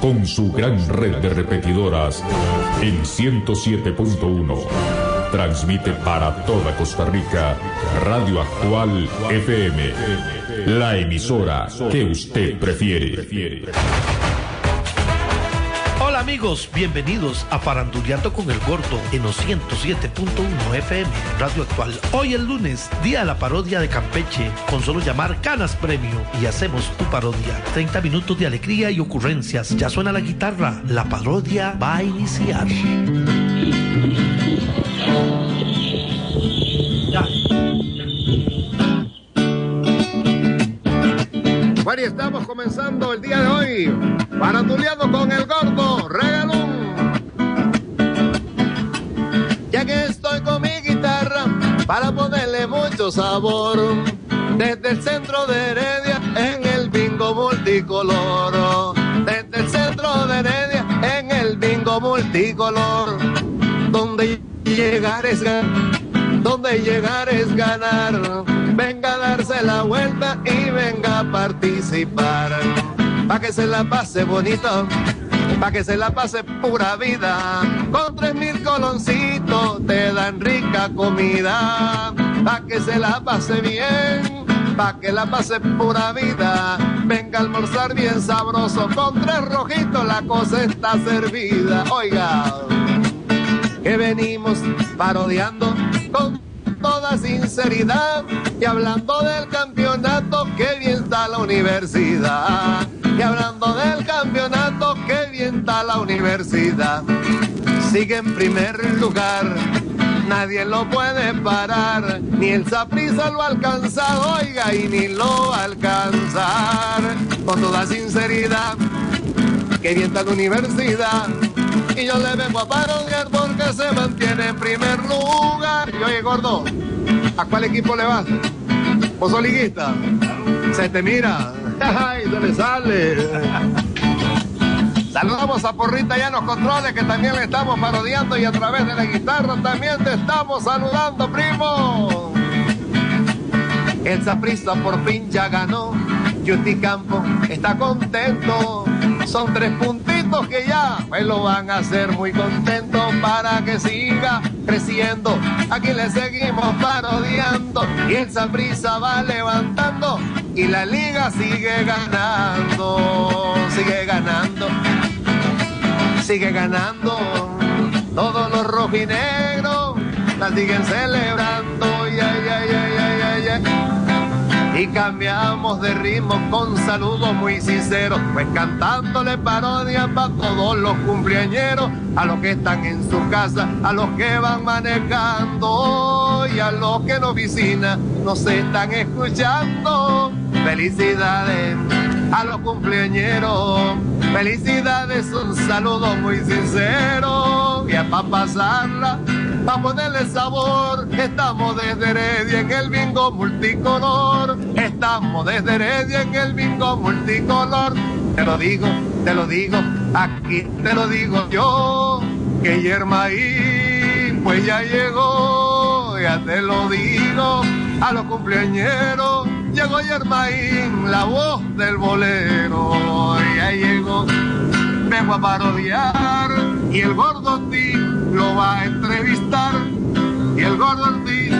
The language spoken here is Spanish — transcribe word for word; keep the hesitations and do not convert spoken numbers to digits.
con su gran red de repetidoras en ciento siete punto uno. Transmite para toda Costa Rica Radio Actual F M, la emisora que usted prefiere. Hola amigos, bienvenidos a Faranduleando con el Gordo en los ciento siete punto uno F M, Radio Actual. Hoy es lunes, día de la parodia de Campeche. Con solo llamar ganas premio y hacemos tu parodia. treinta minutos de alegría y ocurrencias. Ya suena la guitarra, la parodia va a iniciar. Ya. Bueno, y estamos comenzando el día de hoy Faranduleando con el Gordo, regalón. Ya que estoy con mi guitarra para ponerle mucho sabor, desde el centro de Heredia en el bingo multicolor, desde el centro de Heredia en el bingo multicolor, donde llegar es ganar, donde llegar es ganar. Venga a darse la vuelta y venga a participar, pa' que se la pase bonito, pa' que se la pase pura vida. Con tres mil coloncitos te dan rica comida, pa' que se la pase bien, pa' que la pase pura vida. Venga a almorzar bien sabroso, con tres rojitos la cosa está servida. Oiga, que venimos parodiando con toda sinceridad y hablando del campeonato, que bien está la universidad. Y hablando del campeonato, que bien está la universidad. Sigue en primer lugar, nadie lo puede parar, ni el Saprissa lo ha alcanzado, oiga, y ni lo va a alcanzar. Con toda sinceridad, que bien está la universidad. Y yo le vengo a parodiar porque se mantiene en primer lugar. Y oye, Gordo, ¿a cuál equipo le vas? ¿Vos sos liguista? Se te mira. ¡Ay, se le sale! Saludamos a Porrita ya en los controles, que también le estamos parodiando, y a través de la guitarra también te estamos saludando, primo. El Saprissa por fin ya ganó, Yuti Campo está contento. Son tres puntitos que ya pues lo van a hacer muy contento, para que siga creciendo. Aquí le seguimos parodiando y el Saprissa va levantando y la liga sigue ganando, sigue ganando, sigue ganando. Todos los rojinegros la siguen celebrando. Ay, ay, ay, ay, ay, ay. Y cambiamos de ritmo con saludos muy sinceros, pues cantándole parodias para todos los cumpleañeros, a los que están en su casa, a los que van manejando y a los que en oficina nos están escuchando. Felicidades a los cumpleañeros, felicidades, un saludo muy sincero. Y para pasarla, para ponerle sabor, estamos desde Heredia en el bingo multicolor. Estamos desde Heredia en el bingo multicolor. Te lo digo, te lo digo, aquí te lo digo yo, que Yermaín pues ya llegó, ya te lo digo. A los cumpleañeros llegó Yermaín, la voz del bolero, ya llegó. Vengo a parodiar y el Gordo Ortiz lo va a entrevistar, y el Gordo Ortiz